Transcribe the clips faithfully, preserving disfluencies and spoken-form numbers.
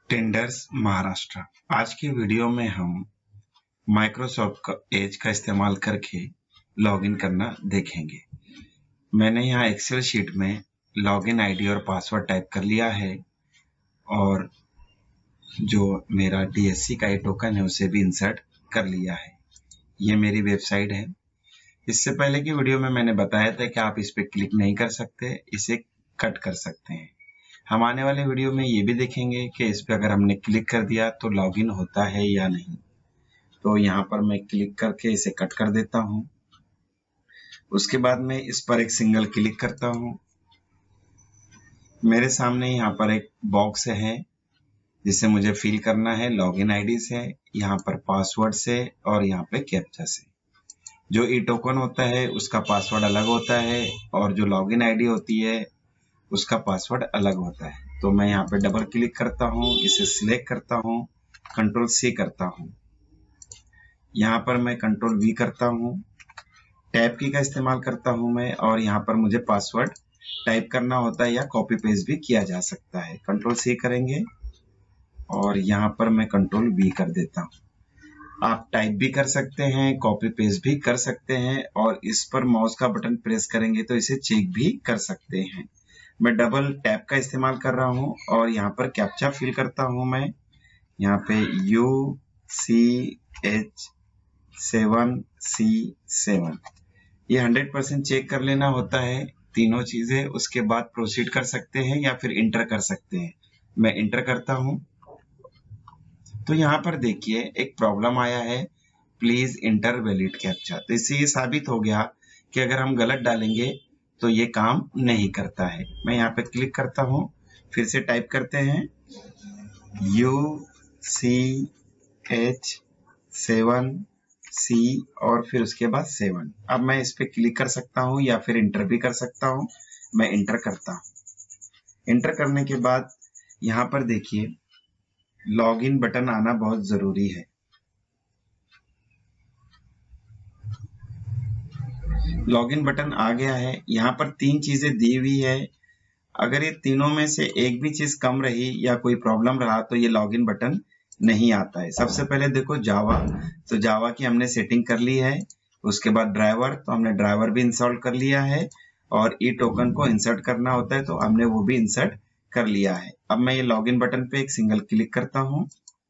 Tenders Maharashtra. आज की video में हम माइक्रोसॉफ्ट एज का इस्तेमाल करके लॉगिन करना देखेंगे। मैंने यहाँ एक्सेल शीट में लॉगिन आईडी और पासवर्ड टाइप कर लिया है और जो मेरा डीएससी का टोकन है उसे भी इंसर्ट कर लिया है। ये मेरी वेबसाइट है। इससे पहले की वीडियो में मैंने बताया था कि आप इस पर क्लिक नहीं कर सकते, इसे कट कर सकते हैं। हम आने वाले वीडियो में ये भी देखेंगे कि इस पर अगर हमने क्लिक कर दिया तो लॉगिन होता है या नहीं। तो यहाँ पर मैं क्लिक करके इसे कट कर देता हूँ। उसके बाद मैं इस पर एक सिंगल क्लिक करता हूँ। मेरे सामने यहाँ पर एक बॉक्स है जिसे मुझे फिल करना है लॉगिन आईडी से, यहाँ पर पासवर्ड से और यहाँ पे कैप्चा से। जो ई टोकन होता है उसका पासवर्ड अलग होता है और जो लॉगिन आईडी होती है उसका पासवर्ड अलग होता है। तो मैं यहाँ पे डबल क्लिक करता हूँ, इसे सिलेक्ट करता हूँ, कंट्रोल सी करता हूँ। यहाँ पर मैं कंट्रोल वी करता हूँ, टैब की का इस्तेमाल करता हूँ मैं, और यहाँ पर मुझे पासवर्ड टाइप करना होता है या कॉपी पेस्ट भी किया जा सकता है। कंट्रोल सी करेंगे और यहाँ पर मैं कंट्रोल वी कर देता हूँ। आप टाइप भी कर सकते हैं, कॉपी पेस्ट भी कर सकते हैं और इस पर माउस का बटन प्रेस करेंगे तो इसे चेक भी कर सकते हैं। मैं डबल टैप का इस्तेमाल कर रहा हूं और यहाँ पर कैप्चा फिल करता हूं। मैं यहाँ पे U C H seven C seven, ये हंड्रेड परसेंट चेक कर लेना होता है तीनों चीजें। उसके बाद प्रोसीड कर सकते हैं या फिर इंटर कर सकते हैं। मैं इंटर करता हूं तो यहाँ पर देखिए एक प्रॉब्लम आया है, प्लीज इंटर वैलिड कैप्चा। तो इससे ये साबित हो गया कि अगर हम गलत डालेंगे तो ये काम नहीं करता है। मैं यहाँ पे क्लिक करता हूँ, फिर से टाइप करते हैं U C H seven C और फिर उसके बाद सेवन। अब मैं इस पे क्लिक कर सकता हूँ या फिर इंटर भी कर सकता हूँ। मैं इंटर करता हूँ। इंटर करने के बाद यहाँ पर देखिए लॉगिन बटन आना बहुत जरूरी है। लॉगिन बटन आ गया है। यहाँ पर तीन चीजें दी हुई है। अगर ये तीनों में से एक भी चीज कम रही या कोई प्रॉब्लम रहा तो ये लॉगिन बटन नहीं आता है। सबसे पहले देखो जावा, तो जावा की हमने सेटिंग कर ली है। उसके बाद ड्राइवर, तो हमने ड्राइवर भी इंस्टॉल कर लिया है और ई टोकन को इंसर्ट करना होता है तो हमने वो भी इंसर्ट कर लिया है। अब मैं ये लॉगिन बटन पे एक सिंगल क्लिक करता हूँ।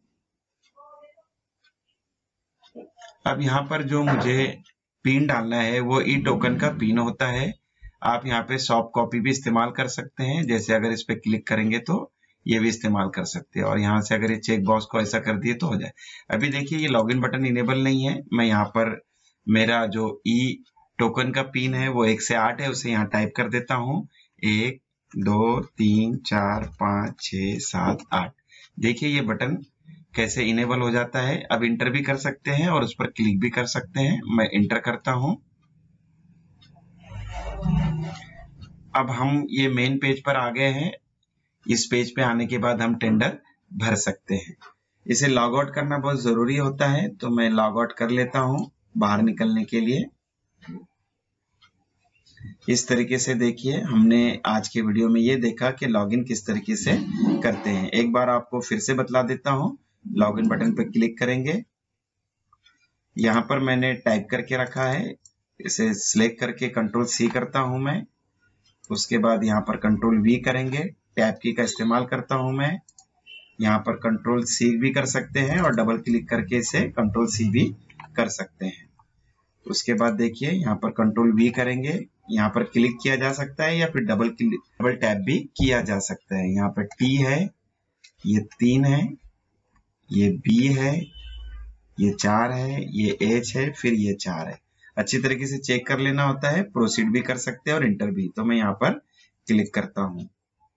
अब यहाँ पर जो मुझे पिन डालना है वो ई टोकन का पिन होता है। आप यहाँ पे सॉफ्ट कॉपी भी इस्तेमाल कर सकते हैं, जैसे अगर इस पे क्लिक करेंगे तो ये भी इस्तेमाल कर सकते हैं। और यहाँ से अगर ये चेक बॉक्स को ऐसा कर दिए तो हो जाए। अभी देखिए ये लॉगिन बटन इनेबल नहीं है। मैं यहाँ पर मेरा जो ई टोकन का पिन है वो एक से आठ है, उसे यहाँ टाइप कर देता हूँ। एक दो तीन चार पाँच छः सात आठ। देखिए ये बटन कैसे इनेबल हो जाता है। अब इंटर भी कर सकते हैं और उस पर क्लिक भी कर सकते हैं। मैं इंटर करता हूं। अब हम ये मेन पेज पर आ गए हैं। इस पेज पे आने के बाद हम टेंडर भर सकते हैं। इसे लॉग आउट करना बहुत जरूरी होता है तो मैं लॉग आउट कर लेता हूं बाहर निकलने के लिए। इस तरीके से देखिए हमने आज के वीडियो में ये देखा कि लॉगिन किस तरीके से करते हैं। एक बार आपको फिर से बतला देता हूं। लॉगिन बटन पर क्लिक करेंगे, यहाँ पर मैंने टाइप करके रखा है, इसे सिलेक्ट करके कंट्रोल सी करता हूं मैं। उसके बाद यहाँ पर कंट्रोल वी करेंगे, टैब की का इस्तेमाल करता हूं मैं। यहाँ पर कंट्रोल सी भी कर सकते हैं और डबल क्लिक करके इसे कंट्रोल सी भी कर सकते हैं। उसके बाद देखिए यहाँ पर कंट्रोल वी करेंगे, यहाँ पर क्लिक किया जा सकता है या फिर डबल क्लिक डबल टैप भी किया जा सकता है। यहाँ पर टी है, ये तीन है, ये बी है, ये चार है, ये एच है, फिर ये चार है। अच्छी तरीके से चेक कर लेना होता है। प्रोसीड भी कर सकते हैं और इंटर भी। तो मैं यहाँ पर क्लिक करता हूँ।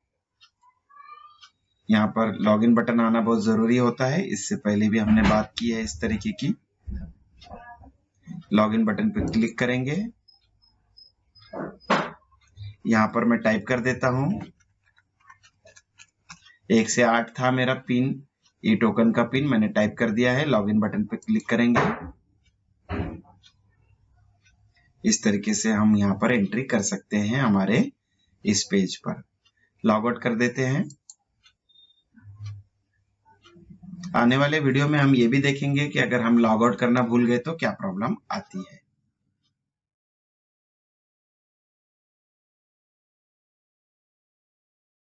यहाँ पर लॉगिन बटन आना बहुत जरूरी होता है। इससे पहले भी हमने बात की है इस तरीके की। लॉगिन बटन पर क्लिक करेंगे, यहाँ पर मैं टाइप कर देता हूँ। एक से आठ था मेरा पिन, ई टोकन का पिन मैंने टाइप कर दिया है। लॉगिन बटन पर क्लिक करेंगे। इस तरीके से हम यहाँ पर एंट्री कर सकते हैं हमारे इस पेज पर। लॉग आउट कर देते हैं। आने वाले वीडियो में हम ये भी देखेंगे कि अगर हम लॉग आउट करना भूल गए तो क्या प्रॉब्लम आती है।